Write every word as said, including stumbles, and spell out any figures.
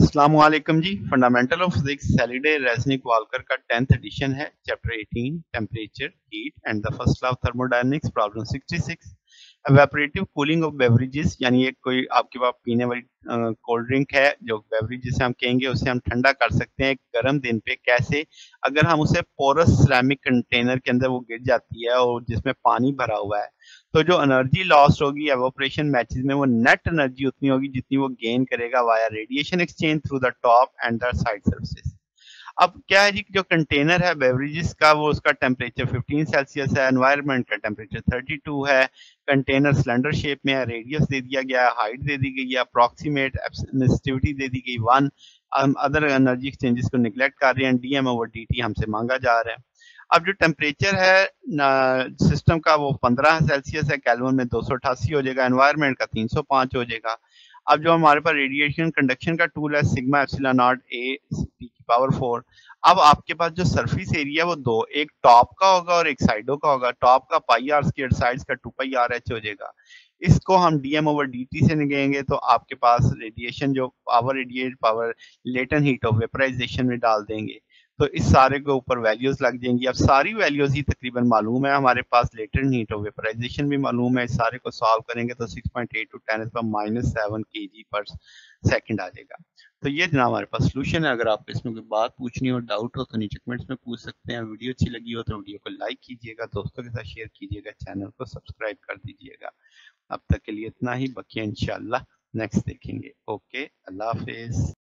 السلام علیکم جی. Fundamental of physics Halliday Resnick Walker کا ٹینتھ ایڈیشن ہے. Chapter eighteen temperature heat and the first law of thermodynamics. Problem sixty six. Evaporative cooling of beverages, یعنی ایک کوئی آپ کے پاس پینے والی کولڈ ڈرنک ہے جو بیوریج جسے ہم کہیں گے اسے ہم ٹھنڈا کر سکتے ہیں ایک گرم دن پہ. کیسے؟ اگر ہم اسے پورس سیرامک کنٹینر کے اندر وہ گر جاتی ہے اور جس میں پانی بھرا ہوا ہے تو جو انرجی لاسٹ ہوگی ایوپریشن میچز میں وہ نیٹ انرجی اتنی ہوگی جتنی وہ گین کرے گا via radiation exchange through the top and the side surfaces. اب کیا ہے جی، جو کنٹینر ہے بیوریجز کا وہ اس کا ٹیمپریچر ففٹین سیلسیس ہے، انوائرمنٹ کا ٹیمپریچر تھرٹی ٹو ہے، کنٹینر سلنڈر شیپ میں ہے، ریڈیس دے دیا گیا ہے، ہائٹ دے دی گئی ہے، اپروکسیمیٹ ایمسٹیوٹی دے دی گئی ون. ادر انرجی ایکسچینجز کو نگلیکٹ کر رہے ہیں، D M over D T ہم سے مانگا جا رہا ہے. اب جو ٹیمپریچر ہے سسٹم کا وہ پندرہ سیلسیس ہے، کیلون میں دو سو اٹھاسی ہو جائے گا، انوائرمنٹ کا تین سو پانچ ہو جائے گا. اب جو ہمارے پاس ریڈیشن کنڈکشن کا ٹول ہے sigma epsilon naught A T کی پاور فور. اب آپ کے پاس جو سرفیس ایریا وہ دو، ایک ٹاپ کا ہوگا اور ایک سائڈوں کا ہوگا. ٹاپ کا پائی آر اسکوئر، سائڈز کا ٹو پائی آر ایچ ہو جائے گا. اس کو ہم D M over D T سے نکلیں گے تو آپ کے پاس ریڈیشن جو power radiate power latent heat of vaporization میں ڈال دیں گے تو اس سارے کے اوپر ویلیوز لگ جائیں گی. اب ساری ویلیوز ہی تقریباً معلوم ہے ہمارے پاس، لیٹن ہیٹ آف ویپرائزیشن بھی معلوم ہے. اس سارے کو سالو کریں گے تو six point eight two ten پر minus seven K G per second آ جائے گا. تو یہ جناب ہمارے پاس سولوشن ہے. اگر آپ اس میں کوئی بات پوچھنی ہو، ڈاؤٹ ہو تو نیچے کمنٹس میں پوچھ سکتے ہیں. ویڈیو اچھی لگی ہو تو ویڈیو کو لائک کیجیے گا، دوستوں کے ساتھ شیئر کیجیے گا، چینل کو سبسکرائب کر دیجیے گا. اب تک کے لیے اتنا ہی، بقیہ انشاءاللہ نیکسٹ دیکھیں گے. اوکے، اللہ حافظ.